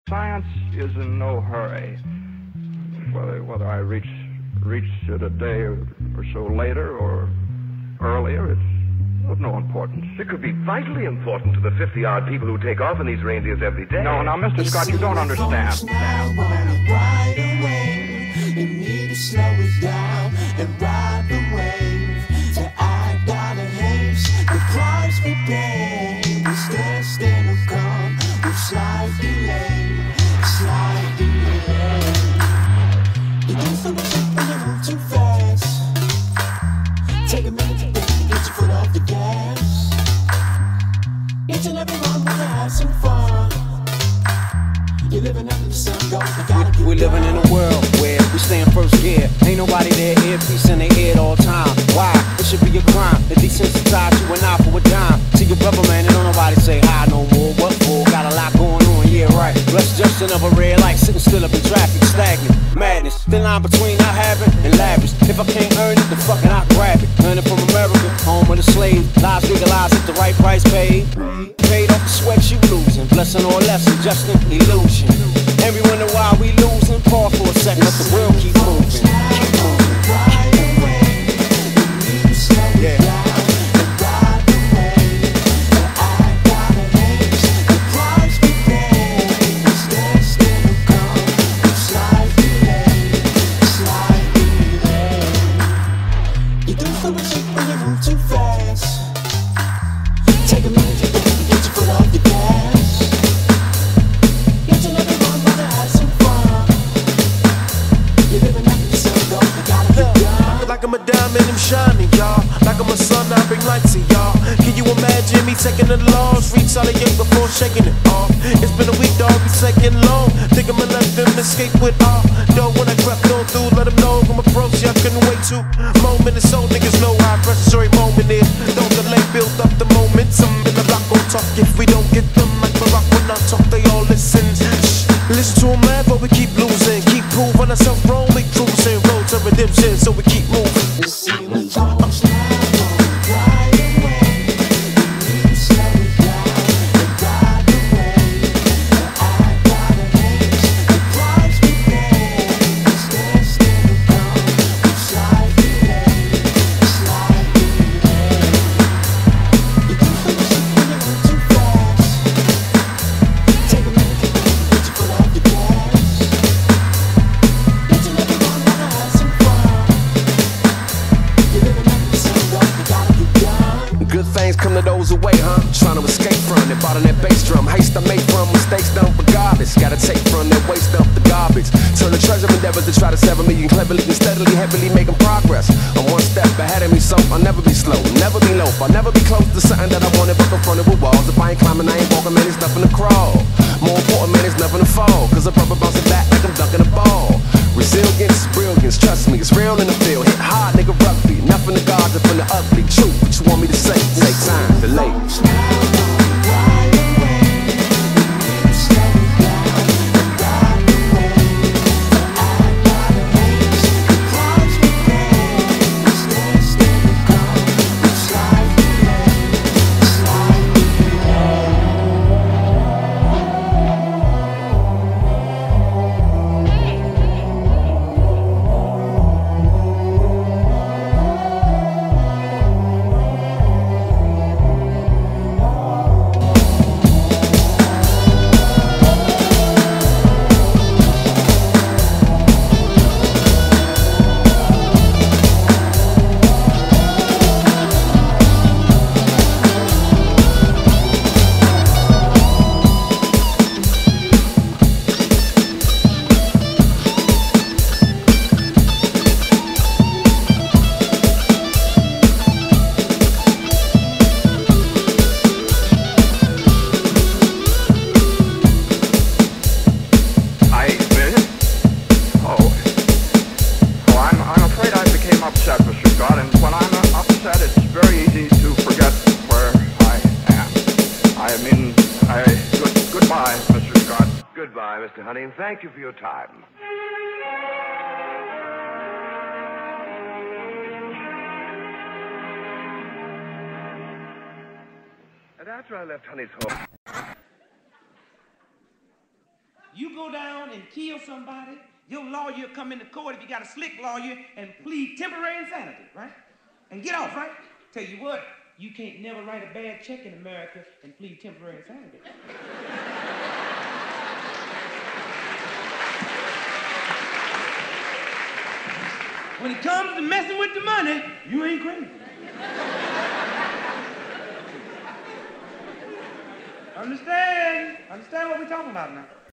Science is in no hurry. Whether I reach it a day or so later or earlier, it's of no importance. It could be vitally important to the 50-odd people who take off in these reindeers every day. No, now, Mr. Scott, you don't understand. Ride away. You need to slow it down and ride the wave. To I gotta haste the price we pay. We still will come with slight delay. Slight delay. You do so much shit when you move too fast. Take a minute to think, get your foot off the gas. Each and every one wanna have some fun. You're living under the sun, go, you gotta get We're living in a world where we stay in first gear. Ain't nobody there, earpiece in their ear at all time. Why? It should be a crime to desensitize you and I for a dime. To your brother, man, and don't nobody say hi no more. What for? Got a lot going on, yeah, right. Rush just another red light, sitting still up in traffic, stagnant. Madness, thin line between not having and lavish. If I can't earn it, then fucking I grab it. Learning from America, home of the slave. Lies legalized at the right price paid. Paid off the sweat you losing. Blessing or lesson, just an illusion. And we wonder why we losing. Pause for a second, let the world keep moving. Keep moving. Yeah. Too fast. Take a minute to think, get your foot off the gas. Each and every one wanna have some fun. You're living under the sun, go, you gotta get done. Like I'm a diamond, I'm shining, y'all. Like I'm a sun, I bring light to y'all. Can you imagine me taking the loss? Reach out of young before shaking it off. It's been a week, dog, be taking long. Think I'ma let them escape with all. Though when I crept on through, let them know I'm approach, y'all couldn't wait to. Moment is so niggas know how precious every moment is. Don't delay, build up the moment. Some in the block gon' talk if we don't get them. Like Barack when I talk, they all listen. Shh. Listen to them laugh, but we keep losing. Keep proving ourselves wrong, we cruising. Road to redemption, so we keep moving. Good things come to those away, huh? Trying to escape from it, bought on that bass drum. Haste I make from mistakes done for garbage. Gotta take from that waste up the garbage. Turn the treasure endeavors to try to sever me and cleverly and steadily, heavily making progress. I'm one step ahead of me, so I'll never be slow, never be low. I'll never be close to something that I wanted, but confronted with walls. If I ain't climbing, I ain't walking, man, it's nothing to crawl. More important, man, it's nothing to fall. Cause I'm rubber bouncing back like I'm dunking a ball. Resilience, brilliance, trust me, it's real in the field. Hit hard, nigga, rugby. Nothing to guard, from the ugly truth. What you want me to say? Take time, delay. Goodbye, Mr. Honey, and thank you for your time. And after I left Honey's home... You go down and kill somebody, your lawyer come into court if you got a slick lawyer and plead temporary insanity, right? And get off, right? Tell you what, you can't never write a bad check in America and plead temporary insanity. When it comes to messing with the money, you ain't crazy. Understand what we're talking about now.